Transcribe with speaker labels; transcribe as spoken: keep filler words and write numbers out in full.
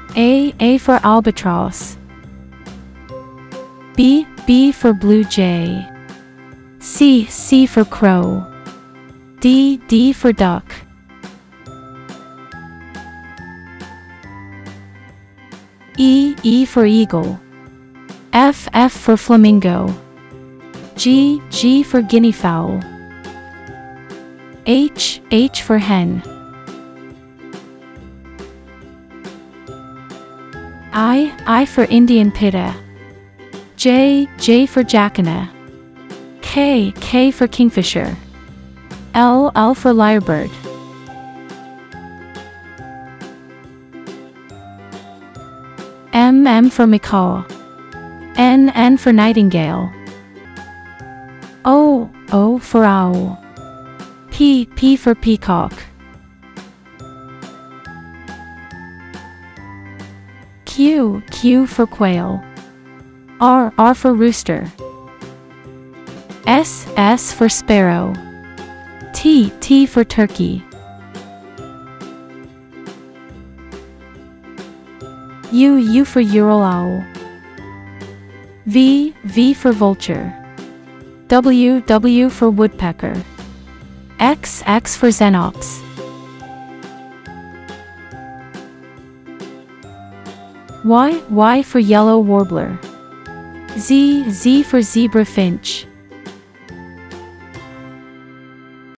Speaker 1: A, A for albatross. B, B for blue jay. C, C for crow. D, D for duck. E, E for eagle. F, F for flamingo. G, G for guineafowl. H, H for hen. I, I for Indian Pitta. J, J for jacana. K, K for kingfisher. L, L for lyrebird. M, M for macaw. N, N for nightingale. O, O for owl. P, P for peacock. Q, Q for quail. R, R for rooster. S, S for sparrow. T, T for turkey. U, U for ural owl. V, V for vulture. W, W for woodpecker. X, X for xenops. Y, Y for yellow warbler. Z, Z for zebra finch.